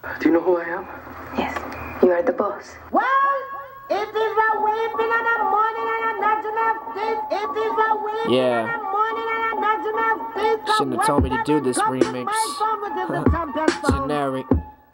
Do you know who I am? Yes, you are the boss. Well, it is a weeping in the morning and a national state. It is a weeping in the morning and a national state. Shouldn't have told me to do this remix. Generic.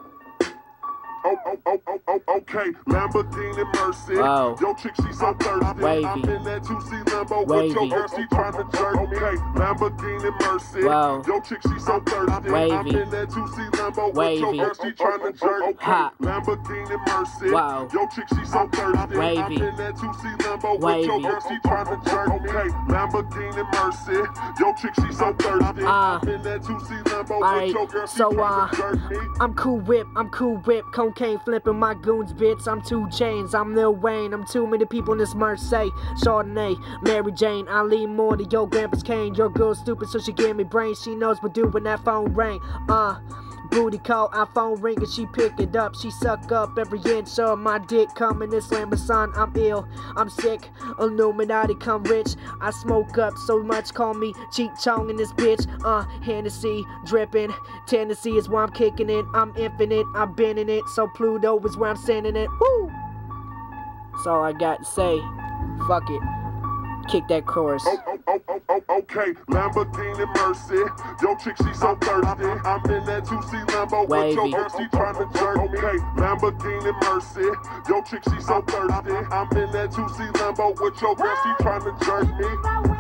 Okay, Lamborghini Mercy. Wow. Yo, chick, she so thirsty. Wavy. I'm in that 2C Lambo Wavy. with your girl, she tryna jerk me. Okay, Lamborghini Mercy. Wow. Yo, chick, she so thirsty. Wavy. I'm in that 2C Lambo Wavy. with your girl, she tryna jerk me. Hot. Lamborghini Mercy. Wow. Yo, chick, she so thirsty. Wavy. I'm in that 2C Lambo Wavy. with your girl, she tryna jerk me. Okay, Lamborghini Mercy. Yo, chick, she so thirsty. I'm in that 2C Lambo with your girl, she tryna jerk me. I'm cool whip, cocaine flipping my goons, bitch. I'm 2 Chainz, I'm Lil Wayne, I'm too many people in this Mercedes. Chardonnay, Mary Jane, I lean more to your grandpa's cane. Your girl's stupid, so she give me brains. She knows what do when that phone ring. Booty call, iPhone ring and she pick it up. She suck up every inch of my dick. Come in this Lamborghini, I'm ill, I'm sick. Illuminati come rich. I smoke up so much, call me Cheech Chong in this bitch. Hennessy dripping. Tennessee is where I'm kicking it. I'm infinite, I've been in it. So Pluto is where I'm sending it. Woo! That's all I got to say. Fuck it. Kick that chorus. Okay, Lamborghini Mercy. Yo, chick, she so thirsty. I'm in that 2C Lambo with your girl, she tryna jerk me. Okay, Lamborghini Mercy. Yo, chick, she so thirsty. I'm in that 2C Lambo with your girl, she tryna jerk me.